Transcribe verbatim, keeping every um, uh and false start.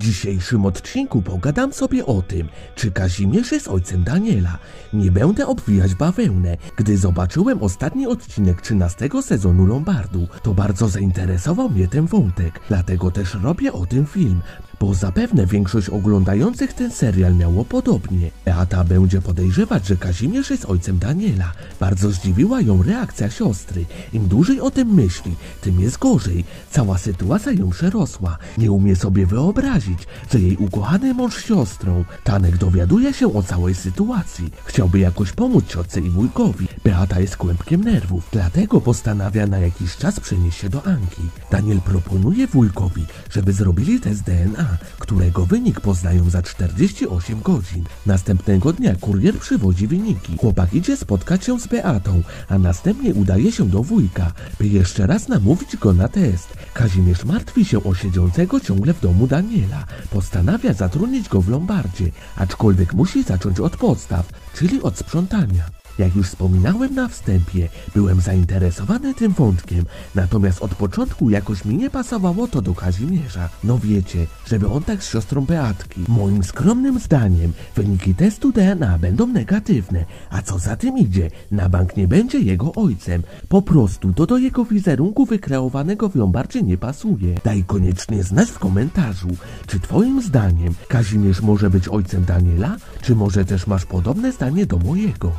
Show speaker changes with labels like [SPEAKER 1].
[SPEAKER 1] dzisiejszym odcinku pogadam sobie o tym, czy Kazimierz jest ojcem Daniela. Nie będę obwijać bawełnę. Gdy zobaczyłem ostatni odcinek trzynastego sezonu Lombardu, to bardzo zainteresował mnie ten wątek, dlatego też robię o tym film, bo zapewne większość oglądających ten serial miało podobnie. Beata będzie podejrzewać, że Kazimierz jest ojcem Daniela. Bardzo zdziwiła ją reakcja siostry. Im dłużej o tym myśli, tym jest gorzej. Cała sytuacja ją przerosła. Nie umie sobie wyobrazić, że jej ukochany mąż z siostrą. Tanek dowiaduje się o całej sytuacji. Chciałby jakoś pomóc ciotce i wujkowi. Beata jest kłębkiem nerwów, dlatego postanawia na jakiś czas przenieść się do Anki. Daniel proponuje wujkowi, żeby zrobili test D N A, którego wynik poznają za czterdzieści osiem godzin. Następnego dnia kurier przywozi wyniki. Chłopak idzie spotkać się z Beatą, a następnie udaje się do wujka, by jeszcze raz namówić go na test. Kazimierz martwi się o siedzącego ciągle w domu Daniela. Postanawia zatrudnić go w Lombardzie, aczkolwiek musi zacząć od podstaw, czyli od sprzątania. Jak już wspominałem na wstępie, byłem zainteresowany tym wątkiem, natomiast od początku jakoś mi nie pasowało to do Kazimierza. No wiecie, żeby on tak z siostrą Beatki. Moim skromnym zdaniem wyniki testu D N A będą negatywne, a co za tym idzie, na bank nie będzie jego ojcem. Po prostu to do jego wizerunku wykreowanego w Lombardzie nie pasuje. Daj koniecznie znać w komentarzu, czy twoim zdaniem Kazimierz może być ojcem Daniela, czy może też masz podobne zdanie do mojego.